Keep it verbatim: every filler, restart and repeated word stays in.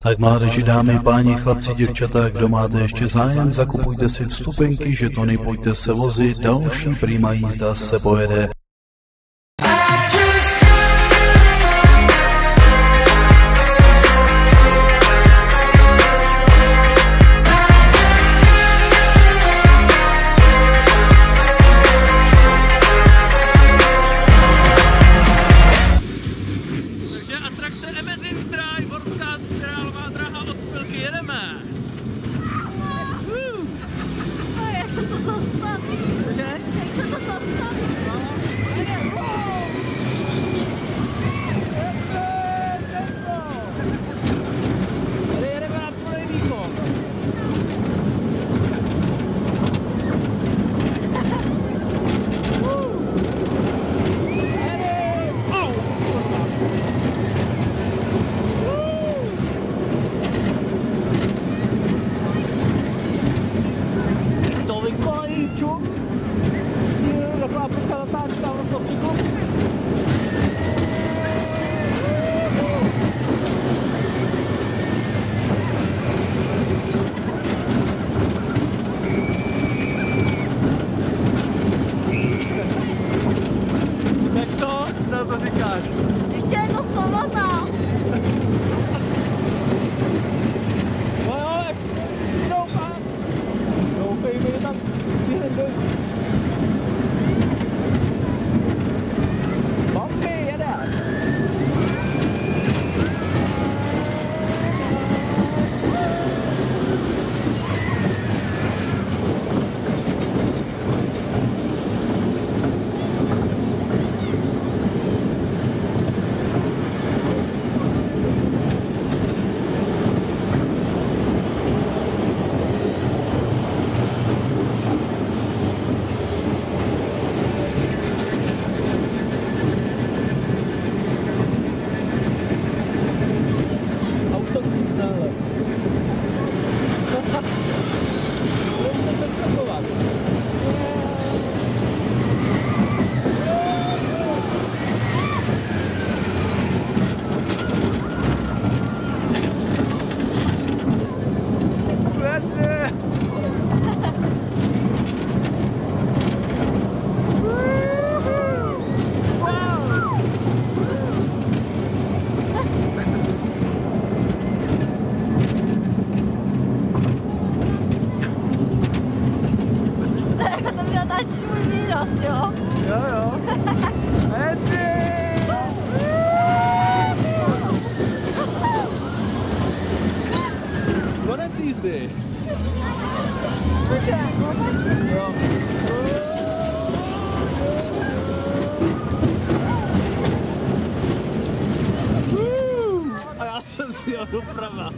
Tak mládeži, dámy, páni, chlapci, děvčata, kdo máte ještě zájem, zakupujte si vstupenky, žetony, pojďte se vozit, další prima jízda se pojede. Ještě jedno slovo tam. No jo, doufám. Doufejme, že tam stihneme. Bambi, jede. Jo? Jo, jo. Andy! Konec jízdy. Cože? Jo. A já jsem si jel doprava.